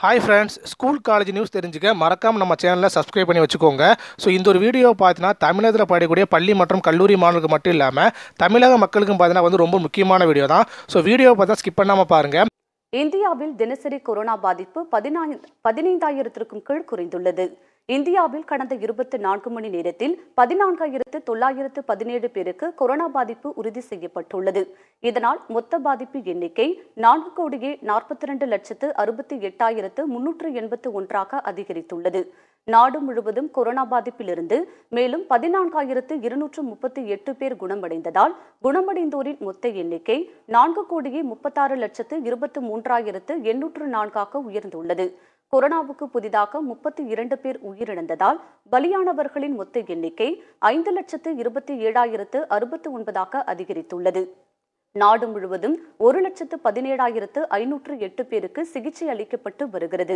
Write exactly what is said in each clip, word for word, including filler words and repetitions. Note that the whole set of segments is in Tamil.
Hi friends, school college news தெரிஞ்சுக்க மறக்காம நம்ம சேனலை சப்ஸ்கிரைப் பண்ணி வச்சுக்கோங்க. ஸோ இந்த ஒரு வீடியோ பார்த்தீங்கன்னா தமிழகத்தில் படிக்கக்கூடிய பள்ளி மற்றும் கல்லூரி மாணவர்களுக்கு மட்டும் இல்லாமல் தமிழக மக்களுக்கும் பார்த்தீங்கன்னா வந்து ரொம்ப முக்கியமான வீடியோ தான். ஸோ வீடியோ பார்த்தா ஸ்கிப் பண்ணாமல் பாருங்க. இந்தியாவில் தினசரி கொரோனா பாதிப்பு பதினைந்தாயிரத்திற்கும் கீழ் குறைந்துள்ளது. இந்தியாவில் கடந்த இருபத்தி நான்கு மணி நேரத்தில் பதினான்காயிரத்து தொள்ளாயிரத்து பதினேழு பேருக்கு கொரோனா பாதிப்பு உறுதி செய்யப்பட்டுள்ளது. இதனால் மொத்த பாதிப்பு எண்ணிக்கை நான்கு கோடியே நாற்பத்தி இரண்டு லட்சத்து அறுபத்தி எட்டாயிரத்து முன்னூற்று எண்பத்து ஒன்றாக அதிகரித்துள்ளது. நாடு முழுவதும் கொரோனா பாதிப்பிலிருந்து மேலும் பதினான்காயிரத்து இருநூற்று முப்பத்தி எட்டு பேர் குணமடைந்ததால் குணமடைந்தோரின் மொத்த எண்ணிக்கை நான்கு கோடியே முப்பத்தாறு லட்சத்து இருபத்தி மூன்றாயிரத்து எண்ணூற்று நான்காக உயர்ந்துள்ளது. கொரோனாவுக்கு புதிதாக முப்பத்தி இரண்டு பேர் உயிரிழந்ததால் பலியானவர்களின் மொத்த எண்ணிக்கை ஐந்து லட்சத்து இருபத்தி ஏழாயிரத்து அறுபத்தி ஒன்பதாக அதிகரித்துள்ளது. நாடு முழுவதும் ஒரு லட்சத்து பதினேழாயிரத்து ஐநூற்று எட்டு பேருக்கு சிகிச்சை அளிக்கப்பட்டு வருகிறது.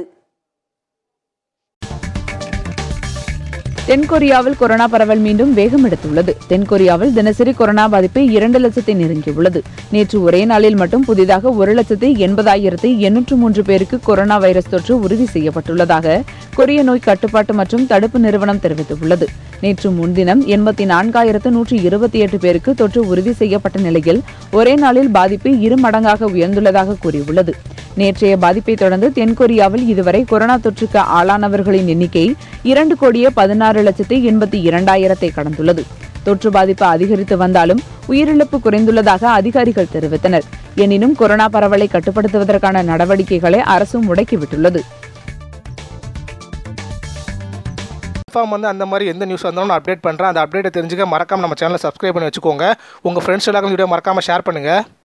தென்கொரியாவில் கொரோனா பரவல் மீண்டும் வேகம் எடுத்துள்ளது. தென்கொரியாவில் தினசரி கொரோனா பாதிப்பு இரண்டு லட்சத்தை நெருங்கியுள்ளது. நேற்று ஒரே நாளில் மட்டும் புதிதாக ஒரு லட்சத்து எண்பதாயிரத்து எண்ணூற்று மூன்று பேருக்கு கொரோனா வைரஸ் தொற்று உறுதி செய்யப்பட்டுள்ளதாக கொரிய நோய் கட்டுப்பாட்டு மற்றும் தடுப்பு நிறுவனம் தெரிவித்துள்ளது. நேற்று முன்தினம் எண்பத்தி நான்காயிரத்து நூற்றி இருபத்தி எட்டு பேருக்கு தொற்று உறுதி செய்யப்பட்ட நிலையில் ஒரே நாளில் பாதிப்பு இரு மடங்காக உயர்ந்துள்ளதாக கூறியுள்ளது. நேற்றைய பாதிப்பை தொடர்ந்து தென்கொரியாவில் இதுவரை கொரோனா தொற்றுக்கு ஆளானவர்களின் எண்ணிக்கை இரண்டு கோடியே பதினாறு லட்சத்து எண்பத்தி இரண்டாயிரத்தை கடந்துள்ளது. தொற்று பாதிப்பு அதிகரித்து வந்தாலும் உயிரிழப்பு குறைந்துள்ளதாக அதிகாரிகள் தெரிவித்தனர். எனினும் கொரோனா பரவலை கட்டுப்படுத்துவதற்கான நடவடிக்கைகளை அரசு முடக்கிவிட்டுள்ளது. வந்து அந்த மாதிரி எந்த நியூஸ் வந்தாலும் நான் அப்டேட் பண்ணுறேன். அந்த அப்டேட்டை தெரிஞ்சுக்க மறக்காம நம்ம சேனலை சப்ஸ்கிரைப் பண்ணி வச்சுக்கோங்க. உங்கள் ஃப்ரெண்ட்ஸ் எல்லாருக்கும் வீடியோ மறக்காமல் ஷேர் பண்ணுங்கள்.